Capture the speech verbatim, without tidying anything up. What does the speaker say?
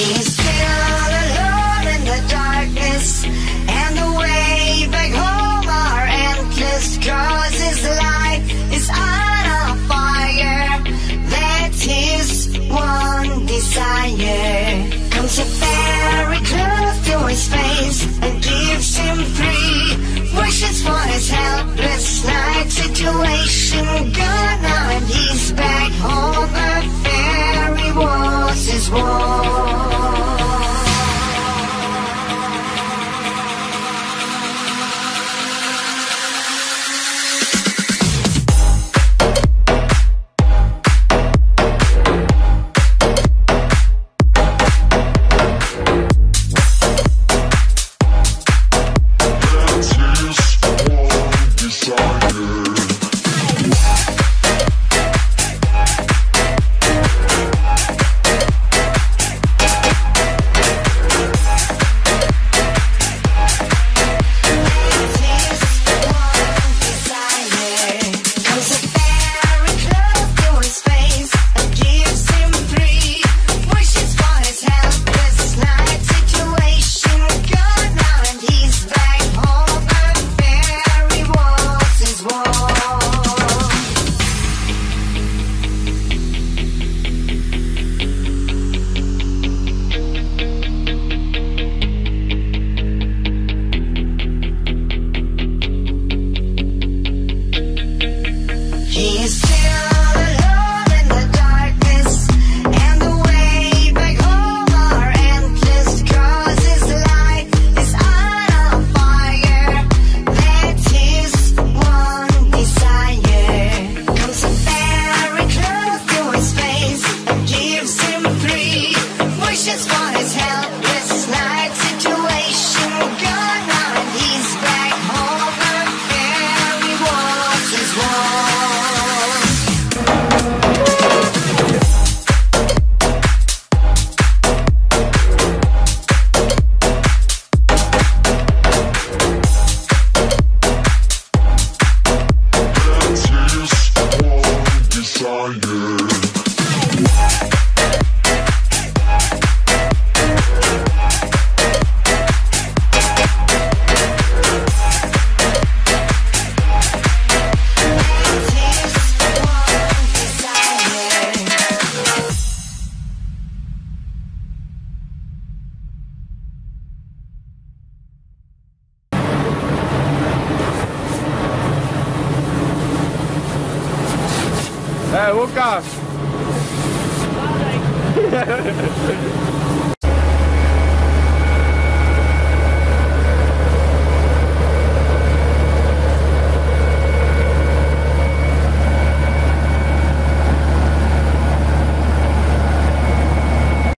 He's still alone in the darkness, and the way back home are endless, 'cause his life is on a fire. That's his one desire. Comes a fairy close to his face and gives him three wishes for his helpless life situation. Gone now and he's back home. The fairy was his wall. Hey, Łukasz!